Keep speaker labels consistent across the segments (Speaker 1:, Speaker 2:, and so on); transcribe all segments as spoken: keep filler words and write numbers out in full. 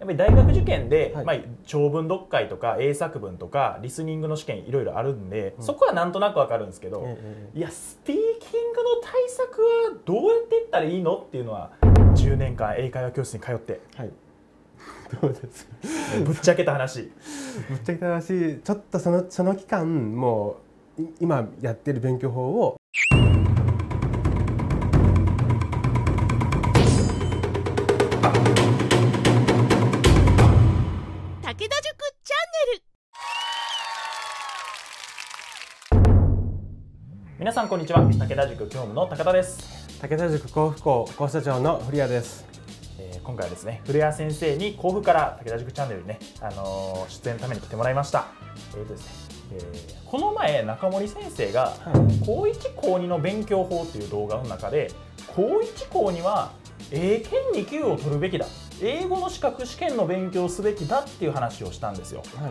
Speaker 1: やっぱり大学受験で、
Speaker 2: はい、
Speaker 1: まあ、長文読解とか英作文とかリスニングの試験いろいろあるんで、うん、そこはなんとなくわかるんですけど、ええ、いやスピーキングの対策はどうやっていったらいいのっていうのはじゅうねんかん英会話教室に通って、はい、
Speaker 2: どうです
Speaker 1: ぶっちゃけた話
Speaker 2: ぶっちゃけた話、ちょっとその、その期間もう今やってる勉強法を
Speaker 3: 武田塾チャンネ
Speaker 1: ル。皆さんこんにちは。武田塾教務の高田です。
Speaker 2: 武田塾甲府校校舎長の古谷です。
Speaker 1: えー、今回はですね、古谷先生に甲府から武田塾チャンネルにね、あのー、出演のために来てもらいました。えーとですねえー、この前中森先生が、はい、高いち高にの勉強法っていう動画の中で、高いち高には英検に級を取るべきだ、英語の資格試験の勉強をすべきだっていう話をしたんですよ。はい、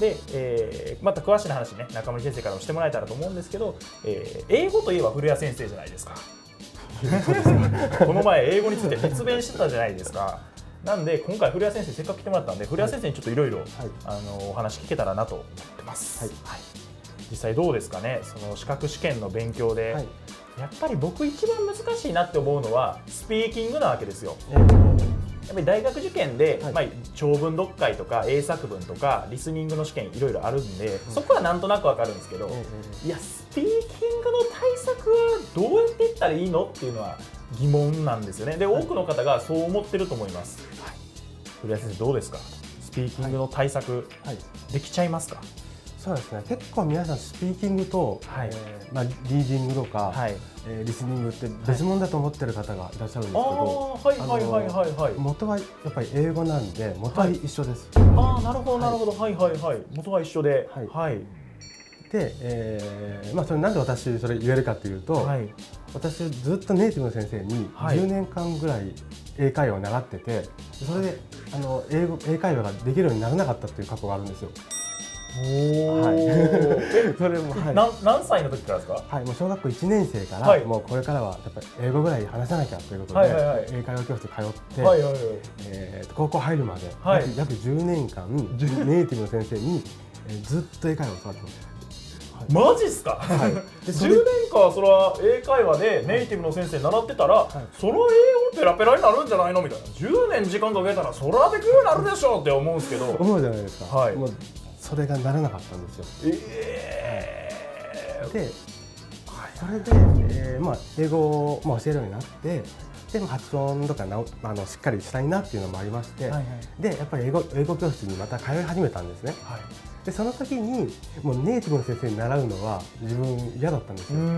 Speaker 1: で、えー、また詳しい話ね、中森先生からもしてもらえたらと思うんですけど、えー、英語といえば古谷先生じゃないですか。この前英語について熱弁してたじゃないですか。なんで今回古谷先生せっかく来てもらったんで、古谷先生にちょっといろいろお話聞けたらなと思ってます。はいはい、実際どうですかね、その資格試験の勉強で、はい、やっぱり僕一番難しいなって思うのはスピーキングなわけですよ。えーやっぱり大学受験で、はい、まあ、長文読解とか英作文とかリスニングの試験いろいろあるんで、うん、そこはなんとなくわかるんですけど、うんうん、いやスピーキングの対策はどうやっていったらいいのっていうのは疑問なんですよね。で、多くの方がそう思ってると思います。はい、古谷先生どうですか、スピーキングの対策、はいはい、できちゃいますか？
Speaker 2: そうですね、結構皆さんスピーキングと、はい、えーまあ、リーディングとか、はい、えー、リスニングって別物だと思ってる方がいらっしゃるんですけど、元はやっぱり英語なんで元は一緒です。
Speaker 1: はい、ああ、なるほどなるほど、はいはいはい、元は一緒で、はい、はい、
Speaker 2: で、えーまあ、それなんで私それ言えるかというと、はい、私ずっとネイティブの先生にじゅうねんかんぐらい英会話を習ってて、それであの 英語、英会話ができるようにならなかったっていう過去があるんですよ。
Speaker 1: おはい、それも、はい、何, 何歳の時からですか？
Speaker 2: はい、もう小学校いちねん生から、はい、もうこれからはやっぱり英語ぐらい話さなきゃということで、はいはいはい、英会話教室通って、はいはいはい、えー、高校入るまで、はい、約, 約じゅうねんかんネイティブの先生に、えー、ずっと英会話を教わってます。
Speaker 1: マジっすか？はい、でじゅうねんかんそれは英会話でネイティブの先生習ってたら、はい、それは英語ペラペラになるんじゃないのみたいな、じゅうねん時間かけたらそれはできるようになるでしょって思うんですけど、
Speaker 2: 思うじゃないですか。はい、もうそれがならなかったんですよ。
Speaker 1: え
Speaker 2: ー、で、それで、えーまあ、英語を、まあ、教えるようになって、で発音とかなあのしっかりしたいなっていうのもありまして、はいはい、でやっぱり英語、英語教室にまた通い始めたんですね。はい、でその時にもうネイティブの先生に習うのは自分嫌だったんですよ。うん、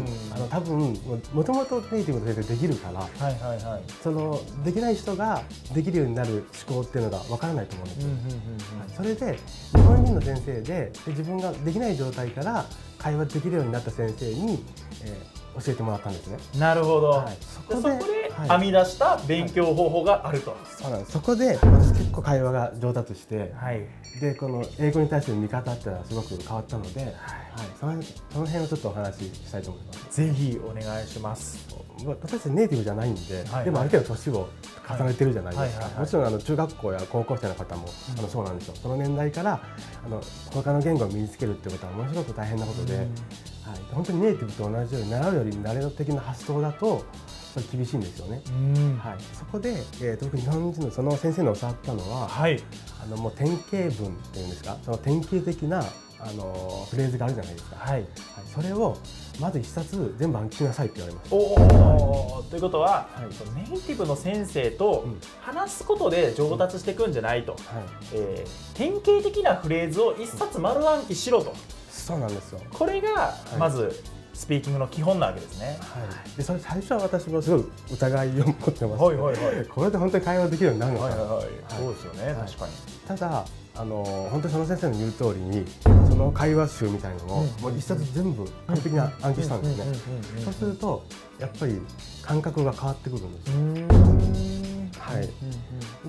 Speaker 2: あの多分もともとネイティブの先生できるから、はいはいはい、そのできない人ができるようになる思考っていうのがわからないと思うんですよ。それで日本人の先生 で, で自分ができない状態から会話できるようになった先生に、えー、教えてもらったんですね。
Speaker 1: なるほど、はい、そこ で, そこで編み出した勉強方法があると。はい、
Speaker 2: そうなんです。そこで私結構会話が上達して、はい、でこの英語に対する見方っていうのはすごく変わったので、はいはい、そ, のその辺をちょっとお話ししたいと思います。
Speaker 1: ぜひお願いします。
Speaker 2: 私たちネイティブじゃないんで、はいはい、でもある程度年を重ねてるじゃないですか。もちろんあの中学校や高校生の方も、うん、あのそうなんですよ。その年代からあの他の言語を身につけるっていうことはものすごく大変なことで、うん、はい、本当にネイティブと同じように習うより慣れ的な発想だとそれ厳しいんですよね。うん、はい、そこで、えー、特に日本人のその先生に教わったのは、はい、あのもう典型文っていうんですか、その典型的なあのフレーズがあるじゃないですか。はいはい、それをまず一冊全部暗記しなさいって言われました。お
Speaker 1: ー、はい、ということは、はい、ネイティブの先生と話すことで上達していくんじゃないと、うん、はい、えー、典型的なフレーズを一冊丸暗記しろと、うん、
Speaker 2: そうなんですよ。
Speaker 1: これがまず、はい、スピーキングの基本なわけですね。
Speaker 2: はい、でそれ最初は私もすごい疑いを持ってます、はいはいはい、これで本当に会話できるようになるのかな、はいはいはい、
Speaker 1: そうですよね、はい、確かに。
Speaker 2: ただあの本当にその先生の言う通りにその会話集みたいなのを、うん、もう一冊全部完璧に暗記したんですね。そうするとやっぱり感覚が変わってくるんですよ。はい、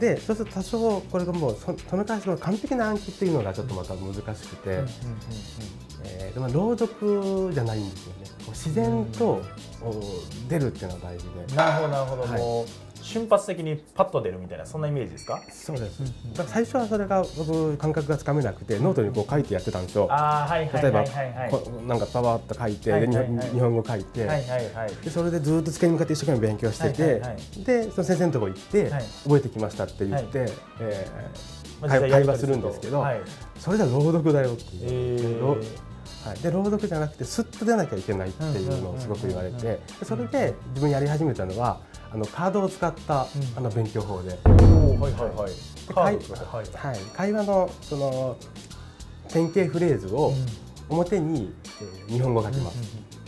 Speaker 2: でそうすると多少これがもう そ, その対しての完璧な暗記っていうのがちょっとまた難しくて、えー、でも朗読じゃないんですよね。自然と出るっていうのが大事で。
Speaker 1: なるほどなるほど、はい、もう瞬発的にパッと出るみたいなそんなイメージですか？
Speaker 2: そうです、うんうん、だから最初はそれが僕感覚がつかめなくてノートにこう書いてやってたんですよ。
Speaker 1: あ、はいはいはいはい、
Speaker 2: 例えばこなんかパワーっと書いて、はいはいはい、で日本語書いて、はいはいはい、でそれでずっと机に向かって一生懸命勉強してて、はいはいはい、でその先生のところ行って、はい、覚えてきましたって言って、はい、えー、会, 会話するんですけど、はい、それじゃ朗読だよっていう、えーはい、で朗読じゃなくてスッと出なきゃいけないっていうのをすごく言われて、それで自分やり始めたのはあのカードを使った、うん、あの勉強法で、会話のその典型フレーズを表に、えー、日本語を書きます。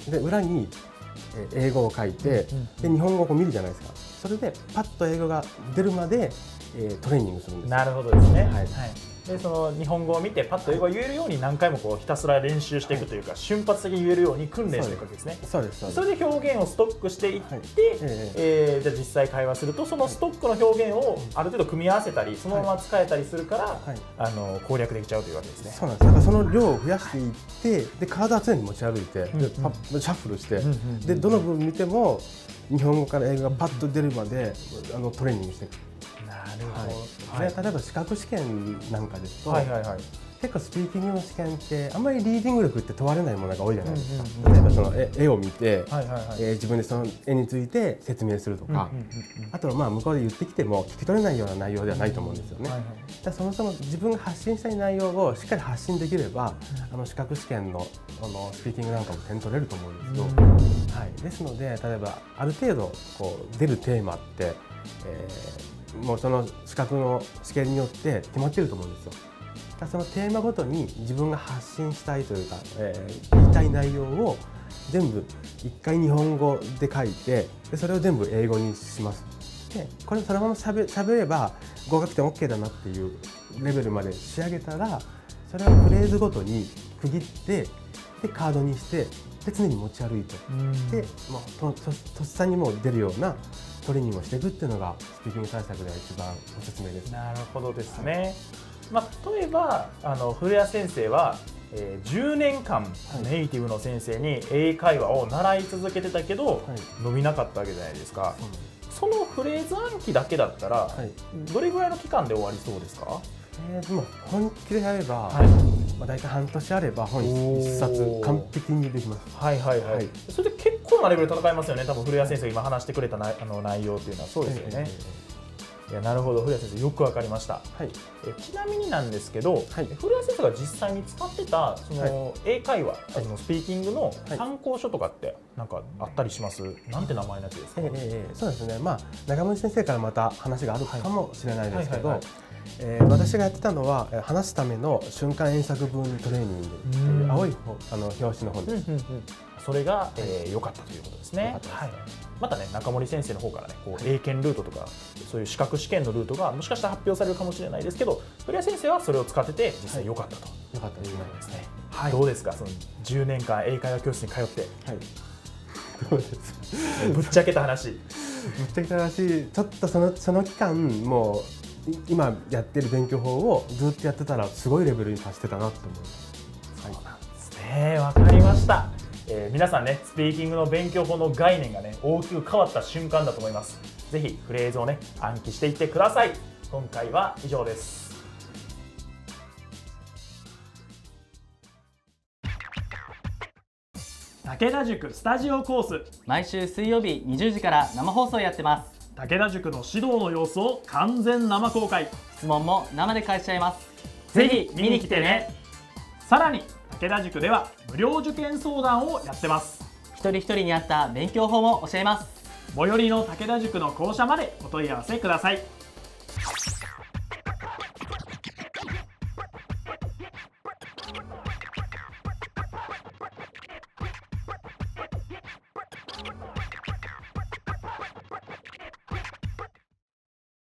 Speaker 2: で裏に、えー、英語を書いて、で日本語を見るじゃないですか。それでパッと英語が出るまで、えー、トレーニングするんです。
Speaker 1: なるほどですね。はいはい、でその日本語を見てパッと英語を言えるように何回もこうひたすら練習していくというか、はい、瞬発的に言えるように訓練していくわけですね。
Speaker 2: そうですそうです。
Speaker 1: それで表現をストックしていって、はい、ええー、じゃあ実際会話するとそのストックの表現をある程度組み合わせたりそのまま使えたりするから、はい、あの攻略できちゃうというわけですね。
Speaker 2: そうなんです。だからその量を増やしていってでカードは常に持ち歩いて、うんうん、でパッシャッフルして、うんうん、でどの部分見ても日本語から英語がパッと出るまであのトレーニングしていく。
Speaker 1: なるほど。
Speaker 2: はい、例えば資格試験なんかですと、はいはいはい、結構スピーキングの試験ってあんまりリーディング力って問われないものが多いじゃないですか。うんうんうん、例えばその 絵, 絵を見て、はいはいはい、えー、自分でその絵について説明するとか、うんうんうんうん、あとはまあ向こうで言ってきても聞き取れないような内容ではないと思うんですよね。はいはい、だからそもそも自分が発信したい内容をしっかり発信できれば、うん、あの資格試験 の, あのスピーキングなんかも点取れると思うんですよ。うん、はい、ですので例えばある程度こう出るテーマって、えーもうその資格の試験によって決まっていると思うんですよ。だそのテーマごとに自分が発信したいというか、えー、言いたい内容を全部一回日本語で書いてでそれを全部英語にします。でこれそのまましゃべ、しゃべれば合格点 OK だなっていうレベルまで仕上げたらそれをフレーズごとに区切ってでカードにしてで常に持ち歩いてでもうとととっさにもう出るようなトレーニングをしていくっていうのがスピーキング対策では一番おすすめです。
Speaker 1: なるほどですね。はい、まあ、例えばあの古谷先生は、えー、じゅうねんかんネイティブの先生に英会話を習い続けてたけど、はい、伸びなかったわけじゃないですか。そのフレーズ暗記だけだったら、はい、どれぐらいの期間で終わりそうですか？
Speaker 2: えー、でも本気でやれば、はい、まあ、大体半年あれば本一冊完璧にできます。
Speaker 1: はいはいはい。はい、それで結構なレベルで戦いますよね。多分古谷先生が今話してくれたなあの内容っていうのはそうですよね。えー、いやなるほど、古谷先生よくわかりました。はい、えちなみになんですけど、はい、古谷先生が実際に使ってたその、はい、英会話、そのスピーキングの参考書とかってなんかあったりします？なんて名前のやつですか？えー
Speaker 2: えー、そうですね。まあ中村先生からまた話があるかもしれないですけど。えー、私がやってたのは話すための瞬間演作文トレーニングっていう青いあの表紙の本です。うんうんうん、
Speaker 1: それが良、えー、かったということですね。はい、またね中森先生の方からねこう英検ルートとかそういう資格試験のルートがもしかしたら発表されるかもしれないですけど古谷先生はそれを使ってて実際良かったと、はい、
Speaker 2: 良かったということですね。
Speaker 1: はい、どうですかそのじゅうねんかん英会話教室に通って。はい、
Speaker 2: どうです
Speaker 1: ぶっちゃけた話ぶっ
Speaker 2: ちゃけた話ちょっとその、その期間もう今やってる勉強法をずっとやってたらすごいレベルに達してたなと思います。
Speaker 1: そうなんですね。わかりました。えー、皆さんねスピーキングの勉強法の概念がね大きく変わった瞬間だと思います。ぜひフレーズをね暗記していってください。今回は以上です。武田塾スタジオコース
Speaker 4: 毎週水曜日にじゅうじから生放送やってます。
Speaker 1: 武田塾の指導の様子を完全生公開、
Speaker 4: 質問も生で返しちゃいます。
Speaker 1: ぜひ見に来てね。さらに武田塾では無料受験相談をやってます。
Speaker 4: 一人一人に合った勉強法も教えます。
Speaker 1: 最寄りの武田塾の校舎までお問い合わせください。